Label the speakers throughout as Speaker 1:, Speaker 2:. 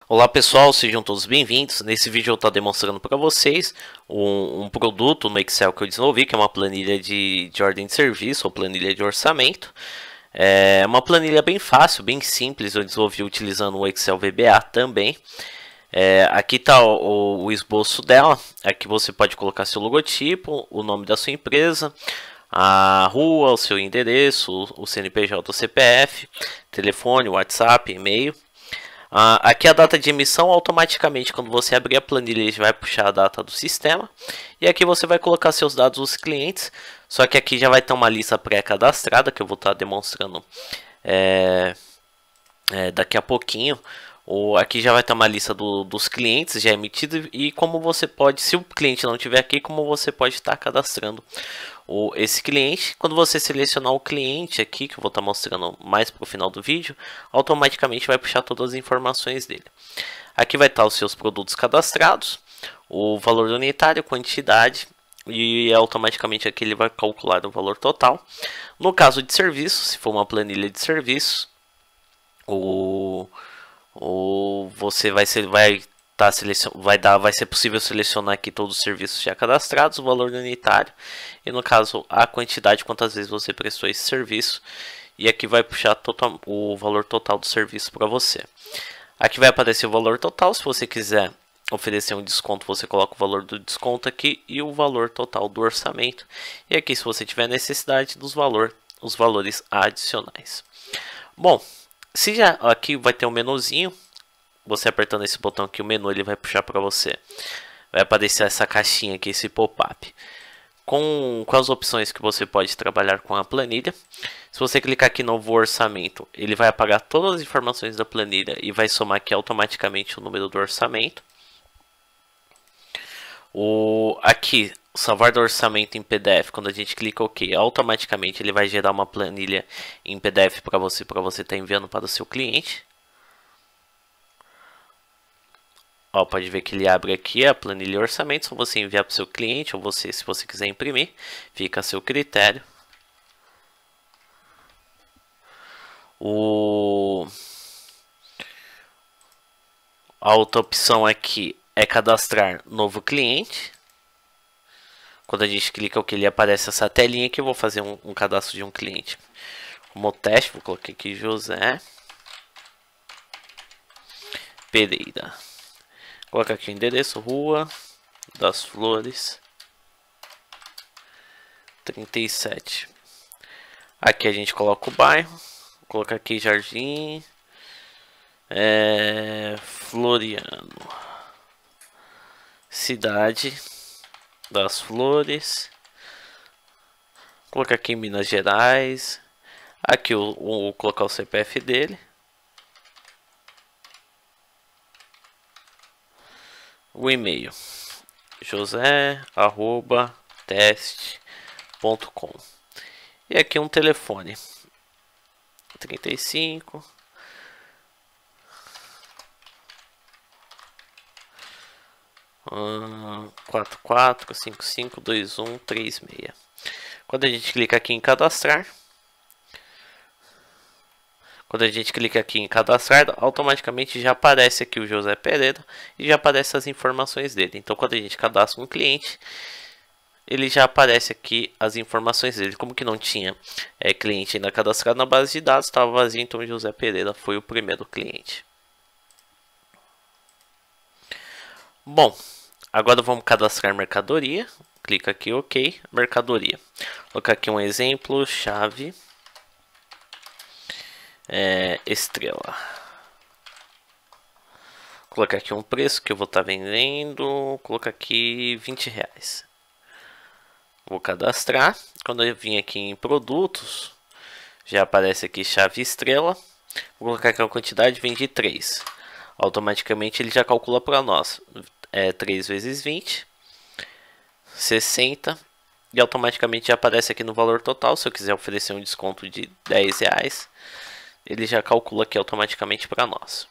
Speaker 1: Olá pessoal, sejam todos bem-vindos. Nesse vídeo eu estou demonstrando para vocês um produto no Excel que eu desenvolvi, que é uma planilha de ordem de serviço ou planilha de orçamento. É uma planilha bem fácil, bem simples, eu desenvolvi utilizando o Excel VBA também. Aqui está o esboço dela, aqui você pode colocar seu logotipo, o nome da sua empresa, a rua, o seu endereço, o CNPJ, o CPF, telefone, WhatsApp, e-mail. Aqui a data de emissão, automaticamente quando você abrir a planilha ele vai puxar a data do sistema. E aqui você vai colocar seus dados dos clientes, só que aqui já vai ter uma lista pré-cadastrada que eu vou estar demonstrando daqui a pouquinho. Aqui já vai ter uma lista dos clientes já emitido e como você pode, se o cliente não estiver aqui, como você pode estar cadastrando esse cliente. Quando você selecionar o cliente aqui, que eu vou estar mostrando mais para o final do vídeo, automaticamente vai puxar todas as informações dele. Aqui vai estar os seus produtos cadastrados, o valor unitário, quantidade, e automaticamente aqui ele vai calcular o valor total. No caso de serviço, se for uma planilha de serviço, você vai ser possível selecionar aqui todos os serviços já cadastrados, o valor unitário e no caso a quantidade, quantas vezes você prestou esse serviço, e aqui vai puxar o valor total do serviço para você. Aqui vai aparecer o valor total. Se você quiser oferecer um desconto, você coloca o valor do desconto aqui e o valor total do orçamento, e aqui se você tiver necessidade os valores adicionais. Bom, se já aqui vai ter um menuzinho, você apertando esse botão aqui, o menu ele vai puxar para você. Vai aparecer essa caixinha aqui, esse pop-up. Com as opções que você pode trabalhar com a planilha. Se você clicar aqui no novo orçamento, ele vai apagar todas as informações da planilha e vai somar aqui automaticamente o número do orçamento. Aqui, salvar do orçamento em PDF, quando a gente clica OK, automaticamente ele vai gerar uma planilha em PDF para você estar enviando para o seu cliente. Ó, pode ver que ele abre aqui a planilha de orçamento, só você enviar para o seu cliente ou você, se você quiser imprimir, fica a seu critério. A outra opção aqui é cadastrar novo cliente. Quando a gente clica OK, ele aparece essa telinha que eu vou fazer um cadastro de um cliente. Como teste, vou colocar aqui José Pereira. Coloca aqui o endereço, Rua das Flores 37. Aqui a gente coloca o bairro. Vou colocar aqui Jardim Floriano. Cidade das Flores. Vou colocar aqui em Minas Gerais. Aqui vou colocar o CPF dele. O e-mail josé@teste.com. E aqui um telefone 35 44552136. Quando a gente clica aqui em cadastrar, automaticamente já aparece aqui o José Pereira e já aparece as informações dele. Então, quando a gente cadastra um cliente, ele já aparece aqui as informações dele. Como que não tinha cliente ainda cadastrado na base de dados, estava vazio, então o José Pereira foi o primeiro cliente. Bom, agora vamos cadastrar mercadoria. Clica aqui OK, mercadoria. Vou colocar aqui um exemplo, chave estrela. Vou colocar aqui um preço que eu vou estar vendendo. Vou colocar aqui R$20. Vou cadastrar. Quando eu vim aqui em produtos, já aparece aqui chave estrela. Vou colocar aqui a quantidade, vendi 3. Automaticamente ele já calcula para nós. 3 vezes 20, 60. E automaticamente já aparece aqui no valor total. Se eu quiser oferecer um desconto de R$10, ele já calcula aqui automaticamente para nós.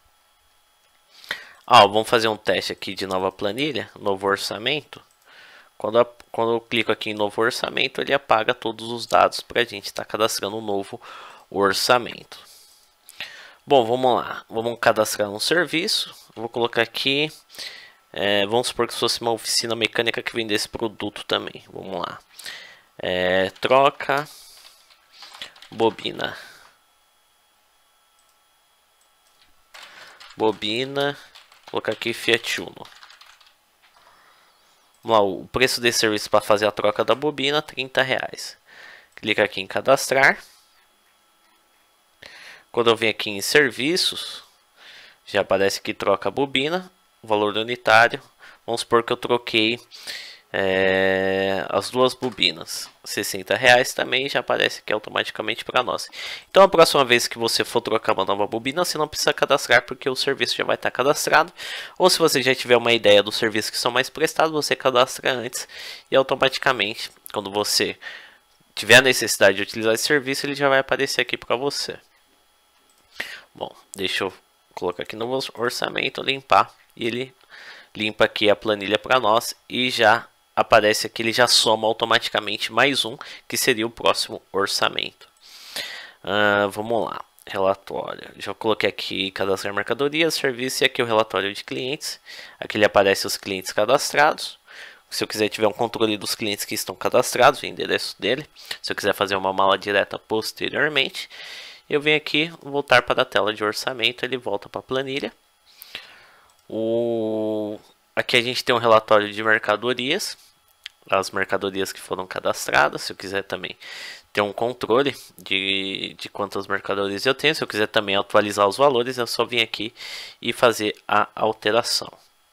Speaker 1: Vamos fazer um teste aqui de nova planilha, novo orçamento. Quando eu clico aqui em novo orçamento, ele apaga todos os dados para a gente estar cadastrando um novo orçamento. Bom, vamos lá. Vamos cadastrar um serviço. Vou colocar aqui. Vamos supor que fosse uma oficina mecânica que vendesse produto também. Vamos lá. Troca bobina. Bobina. Vou colocar aqui Fiat Uno. Vamos lá, o preço desse serviço para fazer a troca da bobina, R$30. Clica aqui em cadastrar. Quando eu venho aqui em serviços, já aparece que troca a bobina, valor unitário. Vamos supor que eu troquei as duas bobinas, R$60 também, já aparece aqui automaticamente para nós. Então a próxima vez que você for trocar uma nova bobina, você não precisa cadastrar porque o serviço já vai estar cadastrado. Ou se você já tiver uma ideia dos serviços que são mais prestados, você cadastra antes e automaticamente, quando você tiver a necessidade de utilizar esse serviço, ele já vai aparecer aqui para você. Bom, deixa eu colocar aqui no orçamento, limpar, e ele limpa aqui a planilha para nós e já aparece aqui, ele já soma automaticamente mais um, que seria o próximo orçamento. Vamos lá, relatório. Já coloquei aqui cadastrar mercadorias, serviço, e aqui o relatório de clientes. Aqui ele aparece os clientes cadastrados. Se eu quiser tiver um controle dos clientes que estão cadastrados, o endereço dele. Se eu quiser fazer uma mala direta posteriormente, eu venho aqui, voltar para a tela de orçamento, ele volta para a planilha. Aqui a gente tem um relatório de mercadorias, as mercadorias que foram cadastradas. Se eu quiser também ter um controle de quantas mercadorias eu tenho, se eu quiser também atualizar os valores, é só vir aqui e fazer a alteração.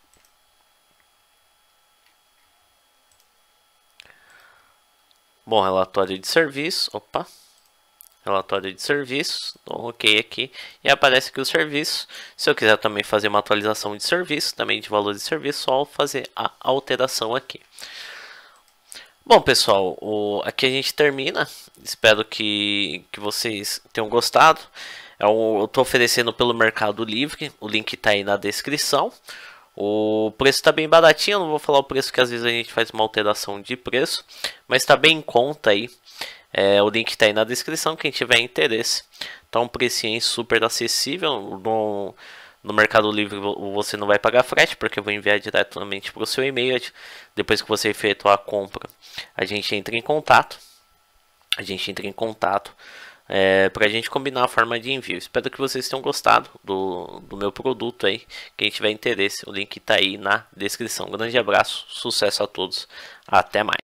Speaker 1: Bom, relatório de serviço, relatório de serviços, dou um OK aqui e aparece aqui o serviço. Se eu quiser também fazer uma atualização de serviço, também de valores de serviço, só fazer a alteração aqui. Bom, pessoal, aqui a gente termina. Espero que vocês tenham gostado. Eu estou oferecendo pelo Mercado Livre, o link está aí na descrição. O preço está bem baratinho, não vou falar o preço que às vezes a gente faz uma alteração de preço, mas está bem em conta aí. O link está aí na descrição, quem tiver interesse. Tá um precinho super acessível. No Mercado Livre você não vai pagar frete, porque eu vou enviar diretamente para o seu e-mail. Depois que você efetuar a compra, a gente entra em contato. Para a gente combinar a forma de envio. Espero que vocês tenham gostado do meu produto aí. Quem tiver interesse, o link está aí na descrição. Um grande abraço, sucesso a todos, até mais.